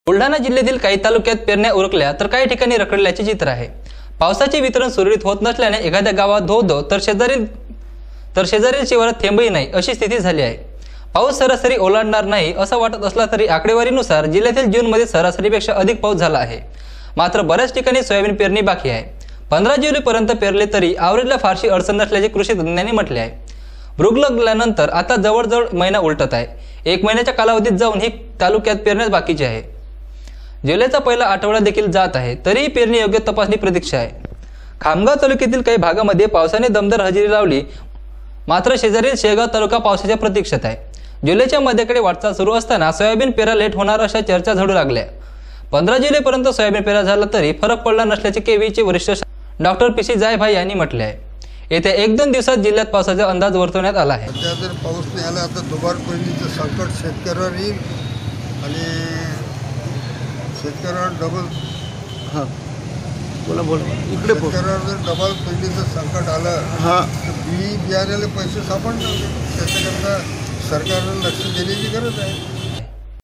बुलढाणा जिल्ह्यातील काही तालुक्यात पेरण्या उरकल्या तर काही ठिकाणी रखडल्याचे चित्र आहे। पावसाचे वितरण सुरळीत होत नसल्याने एखाद्या गावात धो तर शेजारील शिवारात थेंबही नाही अशी स्थिती झाली आहे। पाऊस सरासरी ओलांडणार नाही असं वाटत असला तरी आकडेवारीनुसार जिल्ह्यातील जूनमध्ये सरासरीपेक्षा अधिक पाऊस झाला आहे। मात्र बऱ्याच ठिकाणी सोयाबीन पेरणी बाकी आहे। 15 जुलैपर्यंत पेरले तरी आवरेजला फारशी अडचण नसल्याचे कृषी तज्ञांनी म्हटले आहे। मृग लागल्यानंतर आता जवळजवळ महिना उलटत आहे। 1 महिन्याच्या कालावधीत जाऊन ही तालुक्यात पेरण्यास बाकीचे आहे। जुलैचा पहिला आठवडा देखील जात आहे तरीही पेरणी योग्य तपासणी प्रतीक्षा आहे। खामगाव तालुक्यातील काही भागामध्ये पावसाने दमदार हजेरी लावली, मात्र शेजारील शेगाव तालुका पावसाच्या प्रतीक्षेत आहे। जुलैच्या मध्याकडे वाटचाल सुरू असताना सोयाबीन पेरा लेट होणार अशा चर्चा झडू लागल्या। 15 जुलैपर्यंत सोयाबीन पेरा झाला तरी फरक पडला नसल्याचे केवीचे वरिष्ठ डॉक्टर पीसी जायभाई यांनी म्हटले आहे। येत्या 1-2 दिवसात जिल्ह्यात पावसाचा अंदाज वर्तवण्यात आला आहे। सध्या जर पाऊस नाही आला तर दुबार पेरणीचं संकट शेतकऱ्यावर येईल आणि शेतकऱ्यावर डबल इकडे शेतकऱ्यावर जर डबल पेरणीचं संकट आलं तर बियाण्याला पैसे सापडणार, त्याच्याकरता सरकारनं लक्ष देण्याची गरज आहे।